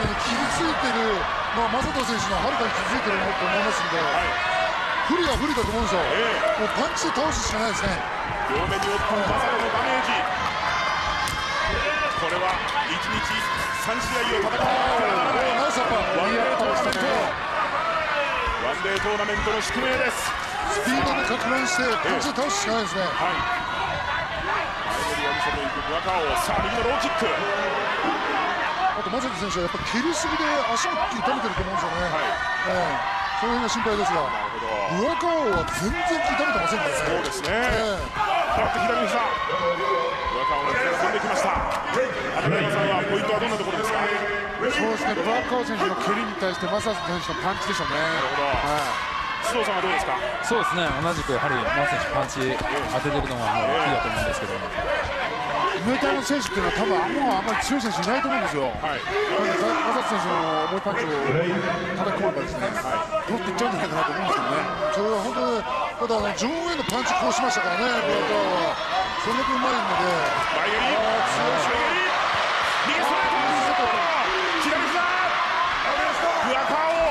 に切りついてる、正人選手のはるかに気づいてると思いますので、不利は不利だと思うんですよ。もうパンチで倒すしかないですね。 両目に負った正人のダメージ、これは1日3試合を戦ってナイスアッパー。 ワンデートーナメントの宿命です。 スピードでかく乱してパンチで倒すしかないですね。 前蹴りを見せていくブアカオ。さあ右のローキック。 あと正人選手はやっぱ蹴りすぎで足も痛めてると思うんですよね。その辺が心配ですが、ブアカオは全然痛めてませんからね。 そうですね。だって左の膝、ブアカオの膝が飛んできました。中山さんはポイントはどんなところですか？ そうですね、ブアカオ選手の蹴りに対して正人選手のパンチでしょうね。 須藤さんはどうですか？ そうですね、同じくやはり正人選手パンチ当ててるのがもうキーだと思うんですけども、 ムエタイの選手っていうのは多分あんまり強い選手いないと思うんですよ。正人選手の重いパンチを叩き込めばですね、取っていっちゃうんじゃないかなと思うんですけどね。それは本当に、ただジョン・ウェイのパンチこうしましたからね、ブアカオは。それだけうまいので。 前蹴り、右ストレート、左膝、ブアカオ。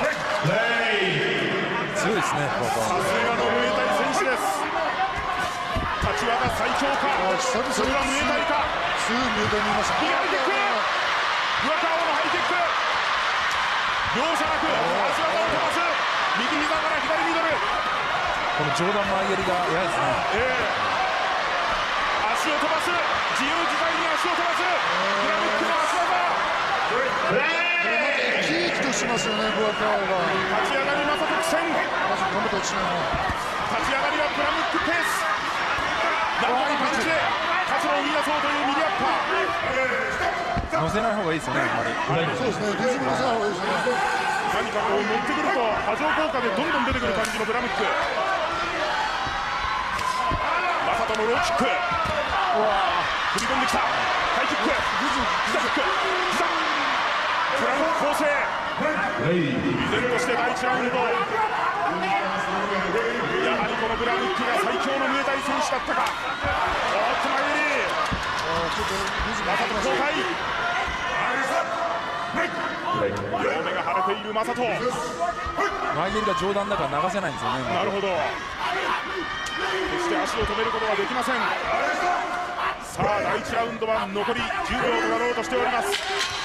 強いですね、ブアカオ。 さすがのムエタイ選手です。立ち技最強か、それはムエタイか。 すぐムエタイにいました。 右ハイキック、ブアカオのハイキック、容赦なく足技を飛ばす。右膝から左ミドル。 この上段前蹴りが嫌ですね。 足を飛ばす、自由自在に足を飛ばす、グラブックの足技。 生き生きとしますよね、ブアカオが。 立ち上がり正人苦戦。 頑張ってほしいな。 立ち上がりはグラムックペース。なんとかパンチで活路を見出そうという右アッパー。 乗せない方がいいですよね、あんまり。 そうですね、リズム乗せない方がいいですね。 何かこう乗ってくると波状効果でどんどん出てくる感じのブラムック。正人のローキック、踏み込んできたハイキック、膝キック、膝ブラムック構成。依然として第1ラウンド、やはりこのブラムックが最強のムエタイ選手だったか。おっと前蹴り、正人交代。両目が腫れている正人。 前蹴りが上段だから流せないんですよね。 なるほど。決して足を止めることはできません。さあ第1ラウンドは残り10秒となろうとしております。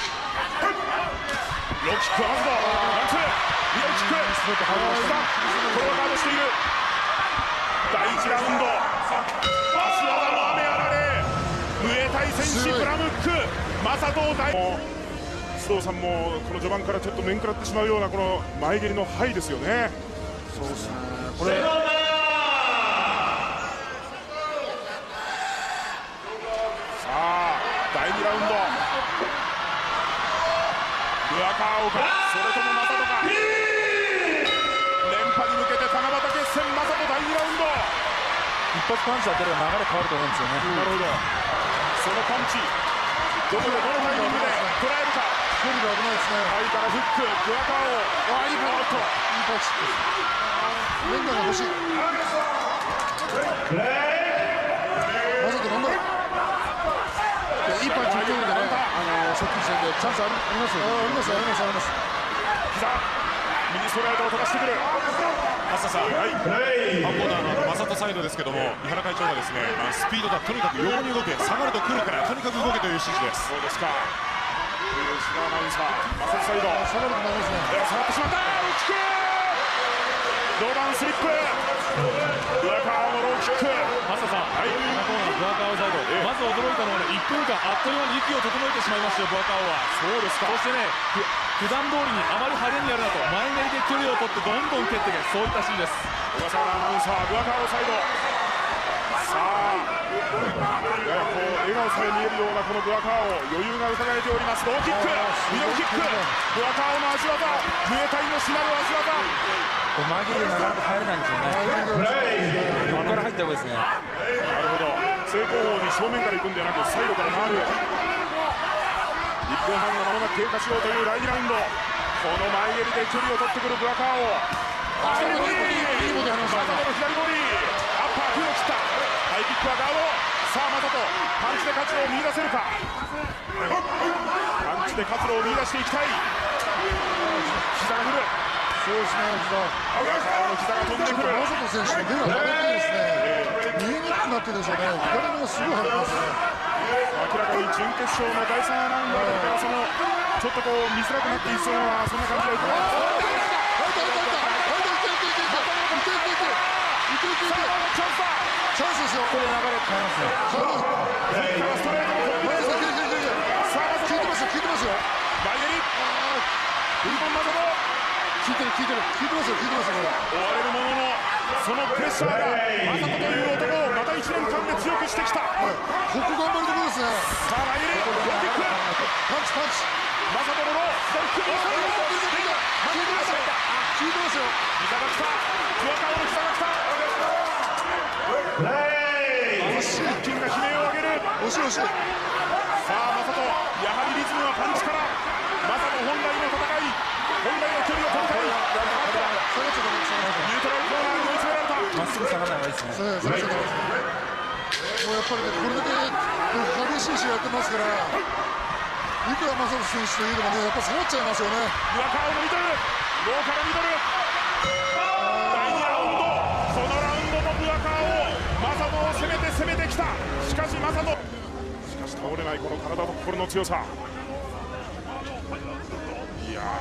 ローキックはまずワンツー、ミドルキック、これはガードしている。第1ラウンド、足技の雨あられ、ムエタイ選手ブラムック、正人を大須藤さんもこの序盤からちょっと面食らってしまうようなこの前蹴りのハイですよね。 そうですね、これ第2ラウンド、ブアカオか、それとも正人か。連覇に向けて七夕決戦、正人第2ラウンド。 一発パンチ当てれば流れ変わると思うんですよね。 なるほど。そのパンチ、どこでどのタイミングで捉えるか。 距離が危ないですね。 はいからフック、ブアカオ。 いいパンチ、いいパンチ。連打が欲しい。正人頑張れ。いいパンチ打てるんでね、接近戦でチャンスありますよ。あります。 膝、右ストレートを飛ばしてくる。 増田さん、ハンコーナーの正人サイドですけども、井原会長がですね、スピードがとにかく横に動け、下がると来るからとにかく動けという指示です。 そうですか。吉田アナウンサー、正人サイド下がるとなりますね。 下がってしまった。ローキック、ローダウンスリップ、ブアカオのローキック。 増田さん、ハンコーナーのブアカオサイド、まず驚いたのは1分間あっという間に息を整えてしまいましたよ、ブアカオは。 そうですか。 そしてね、普段通りにあまり派手にやるなと、前蹴りで距離を取ってどんどん蹴っていけ、そういったシーンです。 小笠原アナウンサー、ブアカオサイド。さあ、ややこう笑顔さえ見えるようなこのブアカオ、余裕が伺えております。ローキック、ミドルキック、ブアカオの足技、ムエタイのしなる足技。 前蹴りでなかなか入れないんですよね。ここから入った方がいいですね。 なるほど。正攻法に正面から行くんではなくサイドから回る。1分半が間もなく経過しようという第2ラウンド。この前蹴りで距離を取ってくるブアカオ。左ボディ、正人の左ボディ、アッパー空を切った。ハイキックはガード。さあ正人、パンチで勝ちを見出せるか。パンチちで活路を見出していきたい。膝が来る。 そうですね、 膝が飛んでくる。 マサト選手の目が腫れてですね、見えにくくなってでしょうね、左目がすごい腫れますね。 明らかに準決勝の第3ラウンドからちょっとこう見づらくなっていそうな、そんな感じがいく。 チャンスですよ。これ流れ変えますよ。 ストレートのコンビネーション。さあ、 効いてますよ、効いてますよ。 前蹴り。日本マサト。 効いてますよ、これ。 追われるものの、そのプレッシャーがマサトという男をまた1年間で強くしてきた。 ここ頑張るところですね。 さあ、前蹴り。ローキック。 パンチ。 マサトのロー。左キック。 効いてますよ。 膝が来た。桑川の膝が来た。一気が悲鳴を上げる。 惜しい。 さあ、マサト、やはりリズムはパンチから。マサト本来の戦い、本来の距離を取りたい。ニュートラルコーナーに追い詰められた。 まっすぐ下がらない方がいいですね。 もうやっぱりね、これだけ激しい試合やってますから、いくらマサト選手といえどもね、やっぱ下がっちゃいますよね。 ブアカオのミドル、ローからミドル。第2ラウンド、このラウンドもブアカオ、マサトを攻めてきた。しかしマサト、倒れないこの体と心の強さ。いや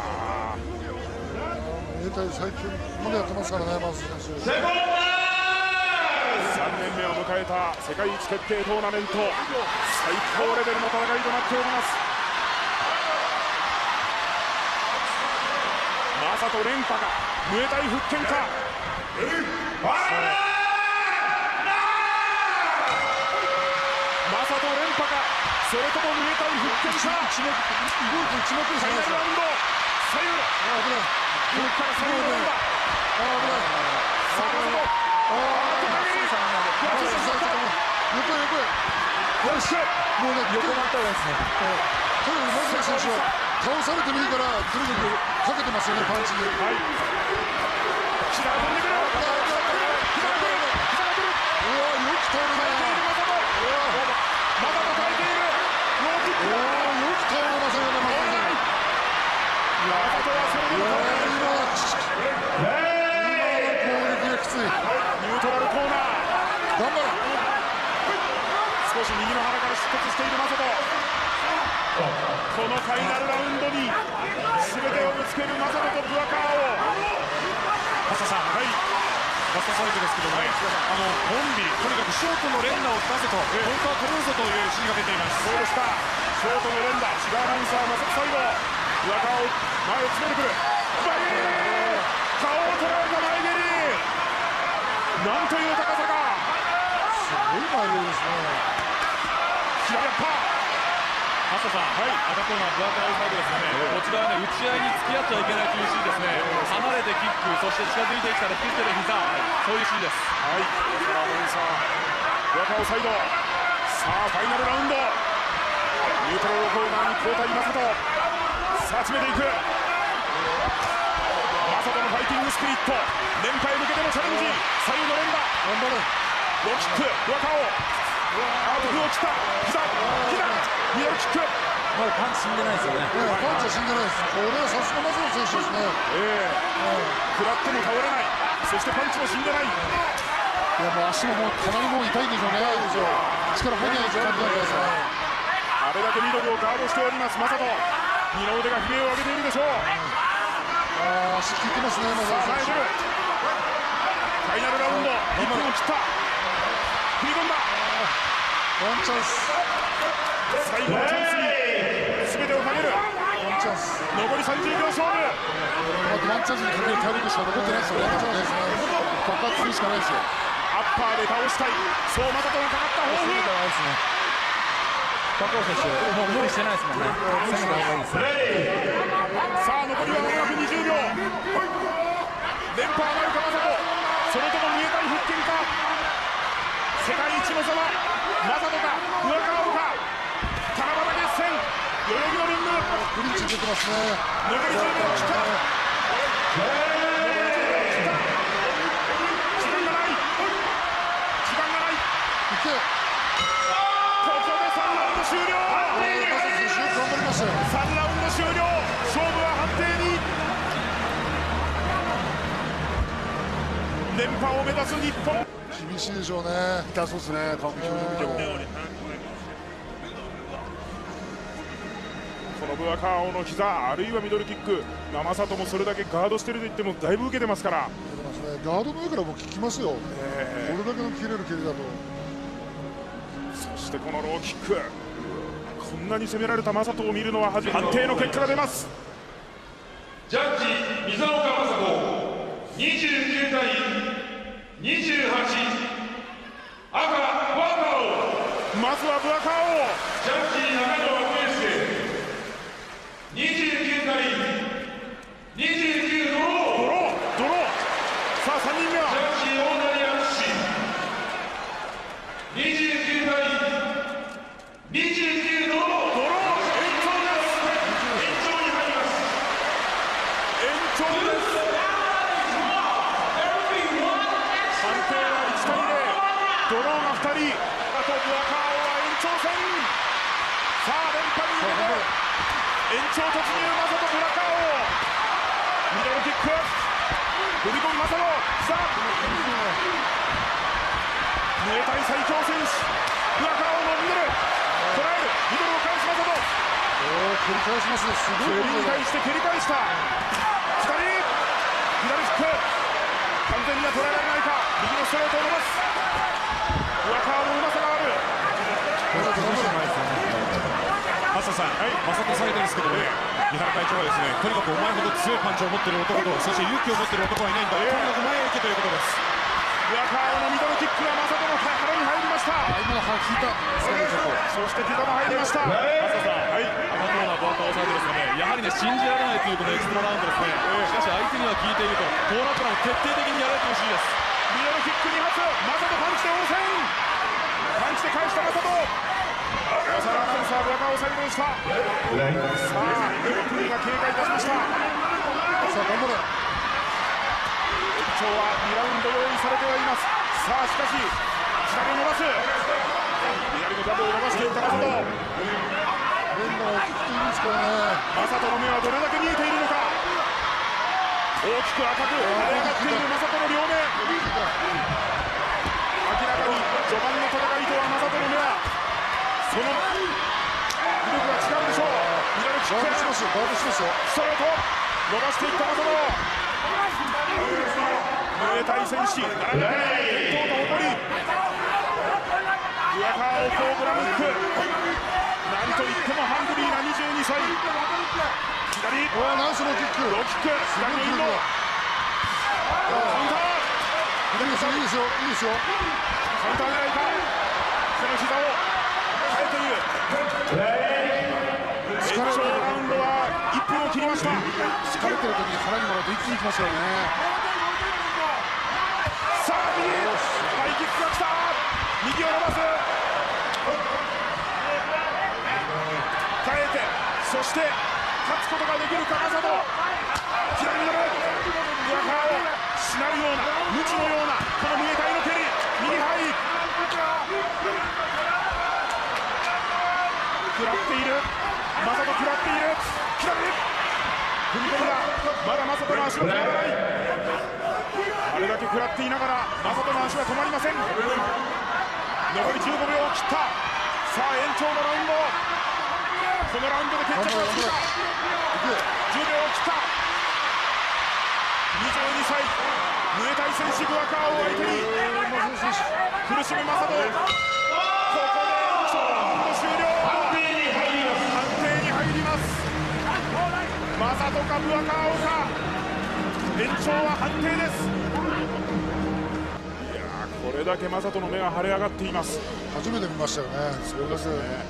ー、最近までやってますからね、マサト選手。 3年目を迎えた世界一決定トーナメント、最高レベルの戦いとなっております。マサト連覇か、ムエタイ復権か。マサト連覇か、それともムエタイ復権か。 一目ですね。 ファイナルラウンド、左右。ここから左右の連覇。さあ、マサト。 もうね、横になった方がいいですね。とにかくマサト選手は倒されてもいいから、とにかくかけてますよね、パンチに。 膝が飛んでくる。膝が来る。 うわ、よく倒れない。 まだ耐えている。ローキック。 よく倒れませんよね、 マサトはそれでも倒れない。 今の攻撃がきつい。 ニュートラルコーナー。 頑張れ。 少し右の腹から出血しているマサト。このファイナルラウンドに全てをぶつけるマサトとブアカーを。 マサさん、はい、ラストサイドですけどもね、コンビ、とにかくショートの連打を出せと、本当は取れるぞという指示が出ています。 そうでした。ショートの連打、千葉アナウンサーマサトサイド。ブアカーを前を詰めてくる。前蹴り。顔を捉えた前蹴り。なんという高さか。 すごい前蹴りですね。 左アッパー。 マサさん、はい、当たったのはブアカオサイドですよね。こちらはね、打ち合いに付き合ってはいけないという指示ですね。離れてキック、そして近づいてきたら引き捨てる膝、そういう指示です。 はい、アナウンサー、ブアカオサイド。さあ、ファイナルラウンド。ニュートラルコーナーに交代マサト。さあ、詰めていく。マサトのファイティングスピリット。連覇へ向けてのチャレンジ。左右の連打。 頑張れ。 ローキック、ブアカオ。アウトフを切った。膝、ミドルキック。 まだパンチ死んでないですよね。 パンチは死んでないです。これはさすがマサト選手ですね。 食らっても倒れない。そしてパンチも死んでない。 いや、もう足ももうかなりもう痛いんでしょうね。力入らない感じなんですね。 あれだけミドルをガードしておりますマサト。二の腕が悲鳴を上げているでしょう。 足効いてますね、マサト選手。 ファイナルラウンド、1分を切った。踏み込んだ。 ワンチャンス。 最後のチャンスに全てをかける。 ワンチャンス。 残り30秒勝負。 ワンチャンスにかける体力しか残ってないですよね。爆発するしかないですよ。 アッパーで倒したい。そうマサトがかかった抱負。 バカオ選手、もう無理してないですもんね。攻めた方がいいですね。 さあ、残りは間もなく20秒。連覇はなるかマサト。それとも見えたい復権か。世界一の座はマサトかブアカオか。七夕決戦、代々木のリング。 クリンチ出てますね。 残り10秒を切った。時間がない。 いけ。 ここで3ラウンド終了。 マサト選手よく頑張りましたよ。 3ラウンド連覇を目指す日本。 厳しいでしょうね。痛そうですね、顔見ても。 このブアカーオの膝、あるいはミドルキック、マサトもそれだけガードしてると言ってもだいぶ受けてますから。 ガードの上からも効きますよ、これだけの切れる蹴りだと。 そしてこのローキック、こんなに攻められたマサトを見るのは初めて。判定の結果が出ます。 ジャッジ水岡雅子29対28、赤ブアカオ。 まずはブアカーオ。 ジャッジ中野圭介29対29、ドロー。 さあ3人目はジャッジ大谷淳29対29、ドロー。 ドローが2人、あとブアカーオは延長戦。さあ連覇に向けて延長突入、マサトブアカーオ。ミドルキック、踏み込みマサト。さあムエタイ最強選手ブアカーオのミドル捉える。ミドルを返すマサト。 繰り返しますね、すごい。 蹴りに対して蹴り返した。2人左フック、完全には捉えられないか。右のストレートを伸ばす。ブアカーのうまさがある。 マサさん、マサトサイドですけどね、井原会長はですね、とにかくお前ほど強いパンチを持っている男と、そして勇気を持っている男はいないんだ、とにかく前へ行けということです。 ブアカーのミドルキックがマサトの腹に入りました。 今の引いた。 そして膝も入りました。 マサさん、赤コーナーブアカオサイドですね、やはりね、信じられないというこのエクストララウンドですね。しかし相手には効いていると、コーナープランを徹底的にやられてほしいです。 ミドルキック2発、マサトパンチで応戦。パンチで返したマサト。さあブアカーオサイドでした。さあレフェリーが警戒いたしました。さあ頑張れ。延長は2ラウンド用意されてはいます。さあしかし左を伸ばす。左のジャブを伸ばしていったマサト。 連打はきっといいですからね。 マサトの目はどれだけ見えているのか。大きく赤く腫れ上がっているマサトの両目。明らかに序盤の戦いとはマサトの目はその威力が違うでしょう。ミドルキック、 ガードしますよ、ガードしますよ。 ストレート伸ばしていったマサト。ムエタイ戦士並べない伝統と誇り。ブアカーオコーブラムック、なんといってもハングリーな22歳。左ナイスローキック。 ローキック、左のインドカウンター。 いいですよ、いいですよ、いいですよ。 カウンター狙いか。その膝を変えている。延長ラウンドは1分を切りました。 疲れてる時に腹にもらうと一気にきますよね。 さあ右ハイキックが来た。右を伸ばす。耐えて、そして勝つことができるかマサト。左ミドルブアカーをしなるような無知のようなこのムエタイの蹴り。右ハイ食らっている。マサト食らっている。左踏み込んだ。まだマサトの足は止まらない。あれだけ食らっていながらマサトの足は止まりません。残り15秒を切った。さあ延長のラウンド、このラウンドで決着がついた。10秒を切った。22歳ムエタイ選手ブアカーを相手に苦しむマサト。ここで延長ラウンド終了。判定に入ります。マサトかブアカーオか。延長は判定です。いやー、これだけマサトの目が腫れ上がっています。 初めて見ましたよね。 そうですね。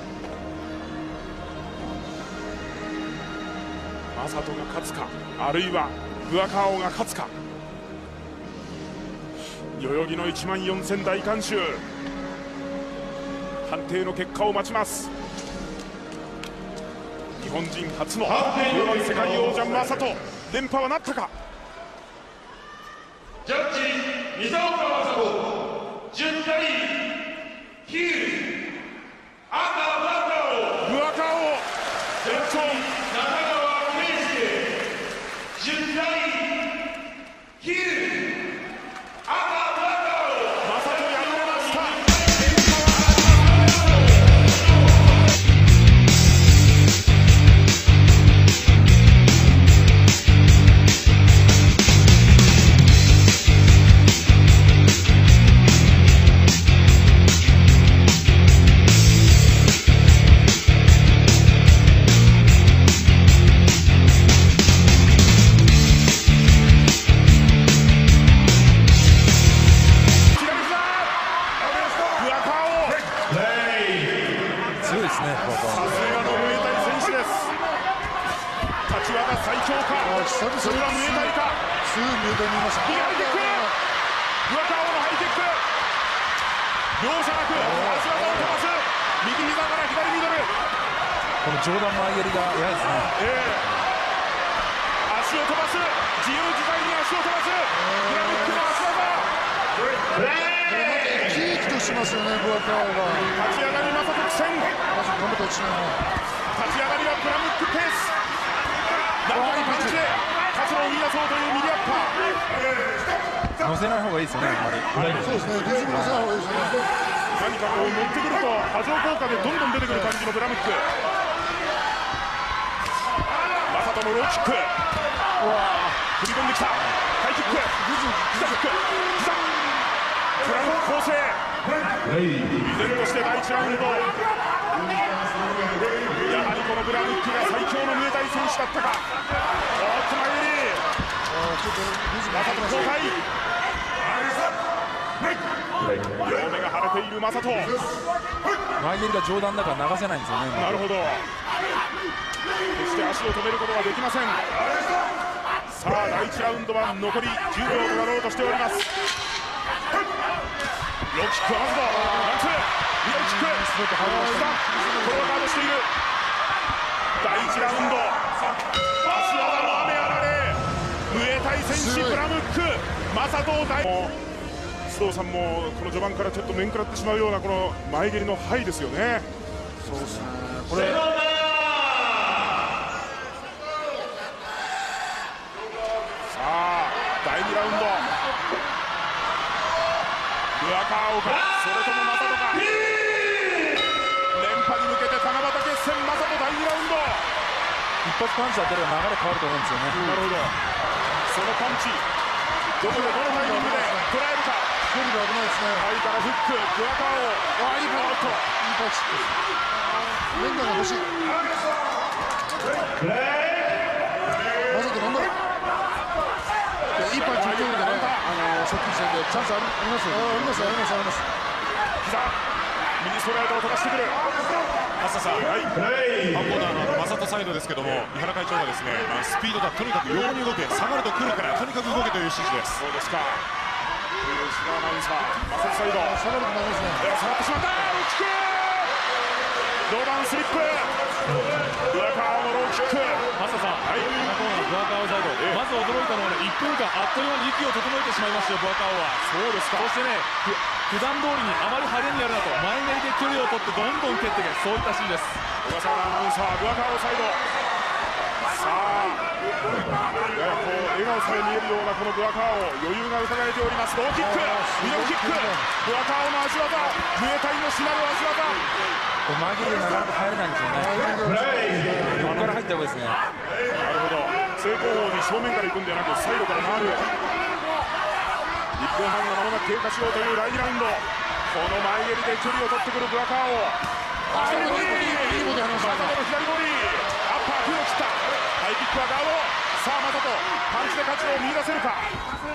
マサトが勝つか、あるいはブアカーオが勝つか。代々木の14000大観衆、判定の結果を待ちます。日本人初の世界王者マサト、連覇はなったか。 ジャッジ水岡雅子10対9、赤ブアカオ。 ブアカーオ延長。 中川圭介10対9、赤しょうか。それはムエタイか。 すぐムエタイにいました。 右ハイキック、ブアカオのハイキック、容赦なく足技を飛ばす。右膝から左ミドル、 この上段前蹴りが嫌ですね。 足を飛ばす、自由自在に足を飛ばす、グラムックの足技。 生き生きとしますよね、ブアカオが。 立ち上がりマサト苦戦、 まず頑張ってほしいな。 立ち上がりはグラムックペース、なんとかパンチで活路を見出そうという右アッパー。 乗せない方がいいですよね、あんまり。 そうですね、リズムの差が多いですね。 何かこう乗ってくると波状効果でどんどん出てくる感じのブラムック。マサトのローキック、踏み込んできたハイキック、膝キック、膝ブラムック構成、依然として第1ラウンド、やはりこのブラムックが最強のムエタイ選手だったか。おっと前蹴り、マサトの後輩、両目が腫れているマサト。 前蹴りが上段だから流せないんですよね。 なるほど、決して足を止めることはできません。さあ第1ラウンドは残り10秒となろうとしております。ローキックはまずワンツー、ミドルキック、これをガードしている。第1ラウンド、足技の雨あられ、ムエタイ選手ブラムック、マサトを大須藤さんもこの序盤からちょっと面食らってしまうようなこの前蹴りのハイですよね。 そうですね、これ第2ラウンド、ブアカオか、それともマサトか。連覇に向けて七夕決戦、マサト第2ラウンド。 一発パンチ当てれば流れ変わると思うんですよね。 なるほど、そのパンチどこでどのタイミングで捉えるか。 距離が危ないですね。 ハイからフック、ブアカオ、 いいパンチ、いいパンチ、連打が欲しい。マサト頑張れ。いいパンチ打ってるんでね、接近戦でチャンスありますよ。あります、あります、あります。 膝、右ストレートを飛ばしてくる。 浅田さん、はい、ハンボーダーのマサトサイドですけども、井原会長がですね、スピードだ、とにかく横に動け、下がると来るから、とにかく動けという指示です。 そうですか。吉田アナウンサー、マサトサイド、 下がるとなりますね。 下がってしまった。ローキック、上段スリップ、ブアカオのローキック。 マサさん、はい、ブアカオサイド、まず驚いたのはね、1分間あっという間に息を整えてしまいましたよ、ブアカオは。 そうですか。 そしてね、普段通りにあまり派手にやるなと、前蹴りで距離を取ってどんどん蹴っていけ、そういったシーンです。 小笠原アナウンサー、ブアカオサイド。さあ、ややこう笑顔さえ見えるようなこのブアカオ、余裕が伺えております。ローキック、ミドルキック、ブアカオの足技、ムエタイのしなる足技。 前蹴りでなかなか入れないんですよね。横から入った方がいいですね。 なるほど、正攻法に正面から行くんではなくサイドから回る。1分半がまもなく経過しようという第2ラウンド、この前蹴りで距離を取ってくるブアカオ。左ボディ、マサトの左ボディ、アッパー空を切った。ハイキックはガード。さあマサト、パンチで活路を見出せるか。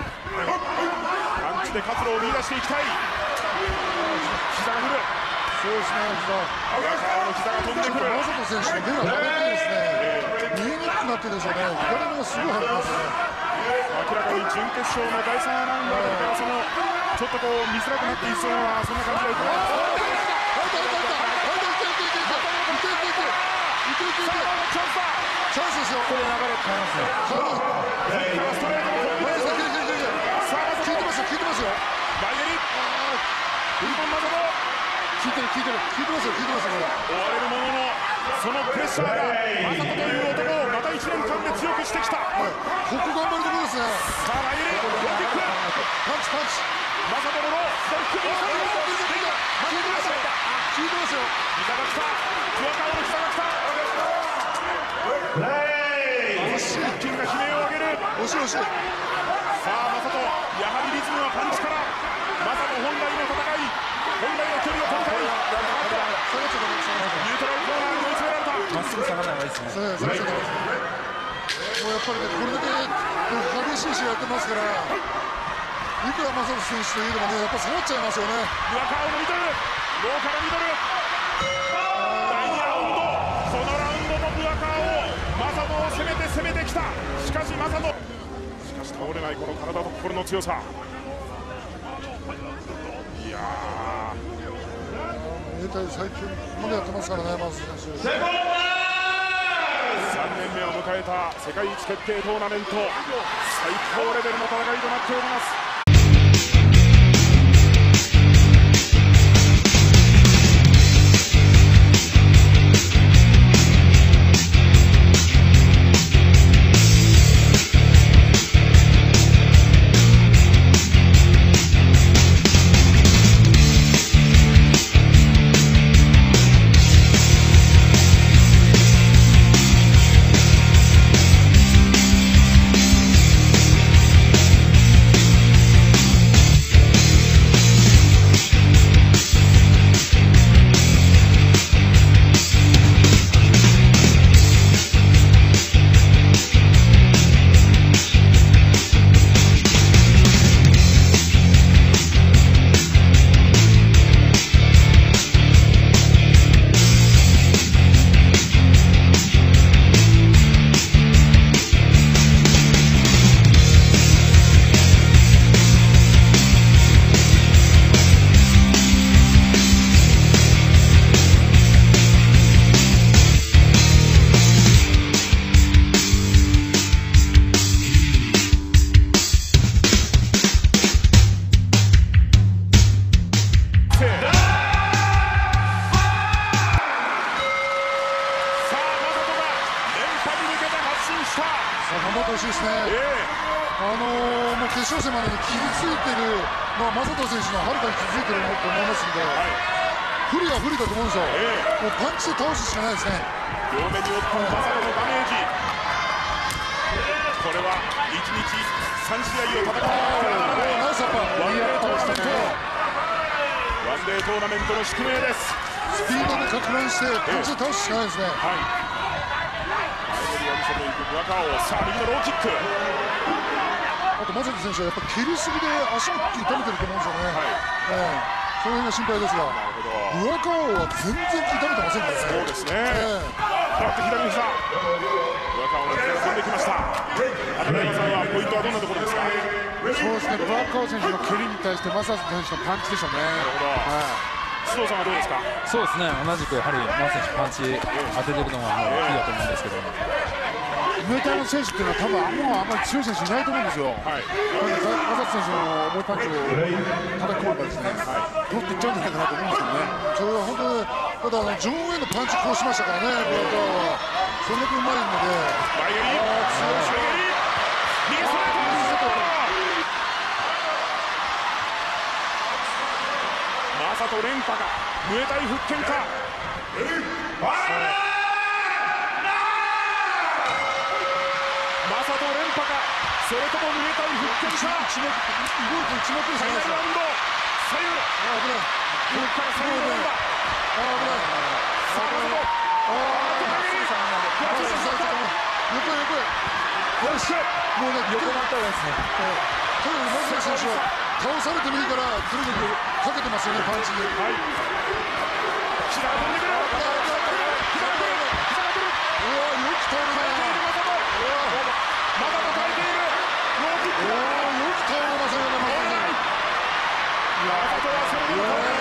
パンチで活路を見出していきたい。膝が来る。 そうですね、 ブアカオの膝が飛んでくる。 マサト選手の目が腫れてですね、見えにくくなってでしょうね、左目がすごい腫れてますね。 明らかに準決勝の第3ラウンドあたりからちょっとこう見づらくなっていそうな、そんな感じがいく。 チャンスですよ。これ流れ変えますね。 ストレートのコンビネーション。さあ効いてますよ、効いてますよ。 前蹴り、踏み込んだところ、 効いてる、効いてる、効いてますよ、効いてますよ、これ。 追われるものの、そのプレッシャーがマサトという男をまた1年間で強くしてきた。 ここ頑張るところですね。 さあ前蹴り、ローキック、 パンチ、パンチ。 マサトのロー、左キック、 効いてますよ、効いてますよ。 膝が来た、ブアカオの膝が来た。一気が悲鳴を上げる。 惜しい惜しい。 さあマサト、やはりリズムはパンチから。マサト本来の戦い、本来の距離を取りたい。ニュートラルコーナーに追い詰められた。 まっすぐ下がらない方がいいですね。 もうやっぱりね、これだけ激しい試合やってますから、いくらマサト選手といえどもね、やっぱ下がっちゃいますよね。 ブアカオのミドル、ローからミドル。第2ラウンド、このラウンドもブアカオ、マサトを攻めてきた。 したしかしマサトしかし倒れないこの体と心の強さいやー最近までやってますからねマサト選手。 3年目を迎えた世界一決定トーナメント最高レベルの戦いとなっております。 頑張ってほしいですね。もう決勝戦までに傷ついてる、マサト選手のはるかに傷ついてると思いますんで、不利は不利だと思うんですよ。もうパンチで倒すしかないですね。 両目に負ったマサトのダメージ、これは1日3試合を戦うナイスアッパー、 ワンデートーナメント、ワンデートーナメントの宿命です。 スピードでかく乱してパンチで倒すしかないですね。 ブアカオ、さあ右のローキック、 あとマサト選手はやっぱ蹴りすぎで足も痛めてると思うんですよね。その辺が心配ですが、ブアカオは全然痛めてませんからね。 そうですね。だって左の膝、ブアカオが飛んできました。中山さんはポイントはどんなところですか。 そうですね、ブアカオ選手の蹴りに対してマサト選手のパンチでしょうね。 須藤さんはどうですか。 そうですね、同じくやはりマサ選手パンチ当ててるのがもうキーだと思うんですけど、 ムエタイの選手っていうのは多分あんまり強い選手いないと思うんですよ。なのでマサト選手の重いパンチを叩き込めばですね、取っていっちゃうんじゃないかなと思うんですけどね。それは本当にただ上へのパンチこうしましたからね、ブアカオはそれだけうまいので。 前蹴り、強い右ストレート、マサト連覇か、ムエタイ復権か。マサト連覇か、それともムエタイ復権か。 動いて血まくりしないですよ。 ラウンド左右、ここから左右の連覇。さあマサト、 もうね、横回った方がいいですね。とにかくマサト選手は倒されてもいいからとにかくかけてますよね、パンチに。 膝が飛んでくる。 うわ、よく倒れた。 まだ耐えている。ローキック。 よく倒れませんよね、マサト選手。 マサトはそれでも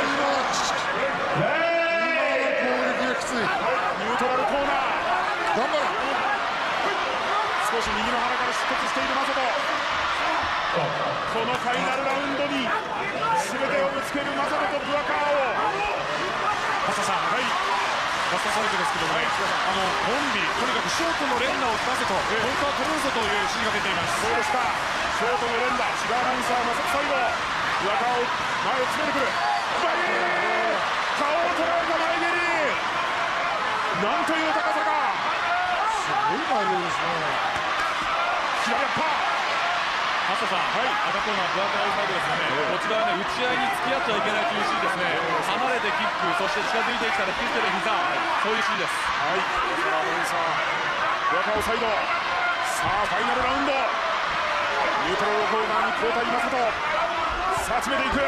攻撃がきつい。 ニュートラルコーナー。 頑張れ。 少し右の腹から出血しているマサト。このファイナルラウンドに全てをぶつけるマサトとブアカオ。 パスタさん、パスタサイドですけどもね、コンビ、とにかくショートの連打を出せと、本当は取るぞという指示が出ています。 そうでした。ショートの連打、千葉アナウンサーマサトサイド。ブアカオ前を詰めてくる。前蹴り、顔を捉えた前蹴り。なんという高さか。 すごい内容ですね。 左アッパー。 マサさん、当たったのはブアカオサイドですがね、こちらはね、打ち合いに付き合っちゃいけないという指示ですね。離れてキック、そして近づいてきたら引き手で膝、そういう指示です。 アナウンサー、ブアカオサイド。さあファイナルラウンド。ニュートラルコーナーに交代マサト。さあ詰めていく。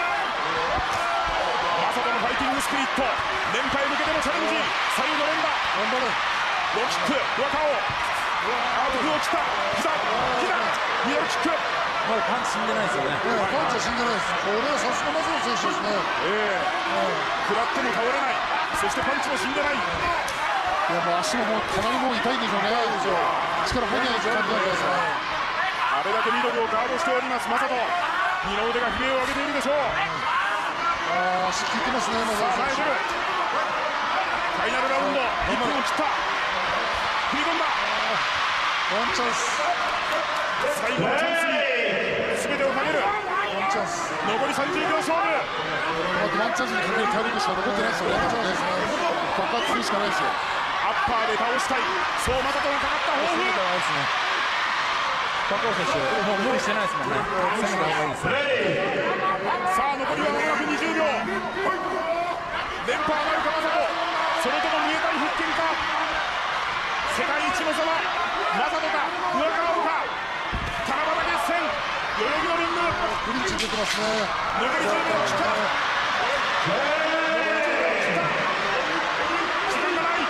マサトのファイティングスピリット、連覇へ向けてのチャレンジ。左右の連打、 頑張れ。 ローキック、ブアカオ。 を切った。膝ミドルキック。 まだパンチ死んでないですよね。 パンチは死んでないです。これはさすがマサト選手ですね。 食らっても倒れない。そしてパンチも死んでない。 いやもう足ももうかなりもう痛いんでしょうね。力入らない感じなんですよ。 あれだけミドルをガードしておりますマサト。二の腕が悲鳴を上げているでしょう。 足効いてますねマサト選手。 ファイナルラウンド1分を切った。踏み込んだ。 ワンチャンス。 最後のチャンスに全てをかける。 ワンチャンス。 残り30秒勝負。 ワンチャンスにかける体力しか残ってないですよね。爆発するしかないですよ。 アッパーで倒したい。そうマサトがかかった抱負。 バカオ選手もう無理してないですもんね。攻めた方がいいですね。 さあ残りは間もなく20秒。連覇はなるかマサト。それとも見えたい復権か。世界一の座はマサトか上川か。七夕決戦代々木のリング。 ブリンチ出てますね。 残り10秒切った。時間がない。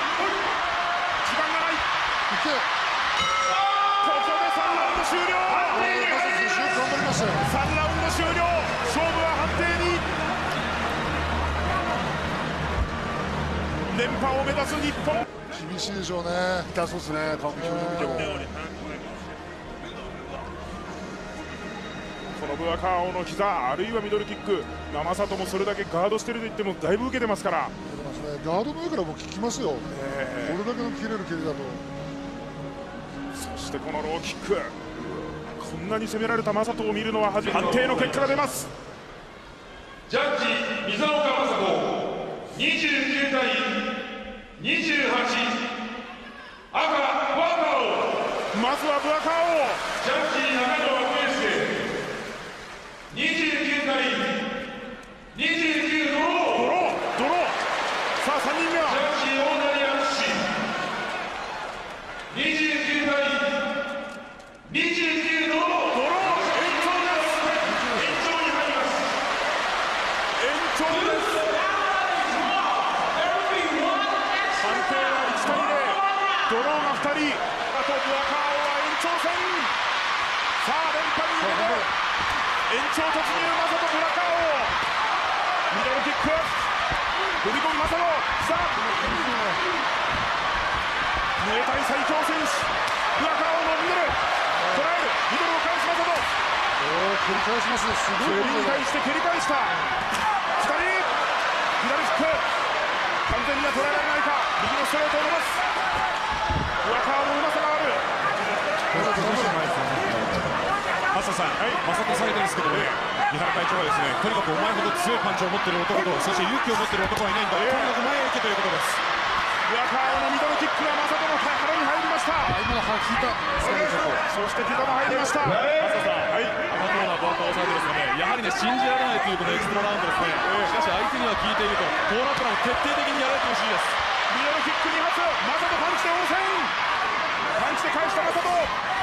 いけ。 ここで3ラウンド終了。 マサト選手よく頑張りましたよ。 3ラウンド終了。勝負は判定に。連覇を目指す日本。 厳しいでしょうね。痛そうですね。顔見ても。 このブアカーの膝あるいはミドルキック。マサトもそれだけガードしてると言ってもだいぶ受けてますから。 ガードの上からも効きますよ。これだけの切れる蹴りだと。 そしてこのローキック。こんなに攻められたマサトを見るのは初めて。判定の結果が出ます。 ジャッジ水岡雅子29対28赤ワカオ。 まずはブアカージャッジ中野圭介29対29ドロー。 さあ3人目はジャッジ大谷淳29対29ドロー。 ドローが2人。あとブアカーは延長戦。さあ連覇に向けて延長突入。マサトブアカーミドルキック踏み込むマサト。さあムエタイ最強選手ブアカーのミドル捉える。ミドルを返すマサト。 繰り返しますね。すごい。 蹴りに対して蹴り返した。2人左フック完全には捉えられないか。右のストレートを伸ばす。ブアカーのうまさがある。 マサさん、マサトサイドですけどね、三原会長はですね、とにかくお前ほど強いパンチを持っている男と、そして勇気を持っている男はいないんだ、とにかく前へ行けということです。 ブアカーのミドルキックがマサトの腹に入りました。 今の腹効いた。 そして膝も入りました。 マサさん、赤コーナーブアカオサイドですがね、やはりね信じられないというこのエクストララウンドですね。しかし相手には効いていると、コーナープランを徹底的にやられてほしいです。 ミドルキック2発。マサトパンチで応戦。パンチで返したマサト。